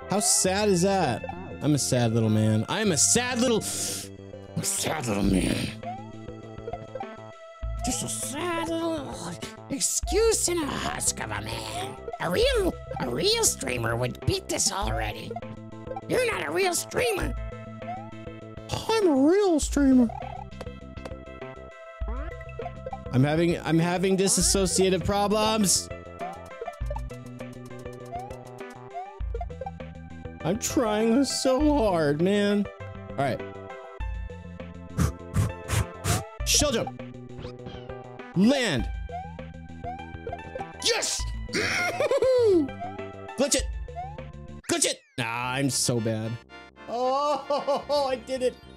How sad is that? I'm a sad little man. I'm a sad little man. Just a sad little excuse and a husk of a man. A real streamer would beat this already. You're not a real streamer. I'm a real streamer. I'm having disassociative problems. I'm trying so hard, man. All right. Shell jump. Land. Yes! Glitch it. Glitch it. Nah, I'm so bad. Oh, I did it.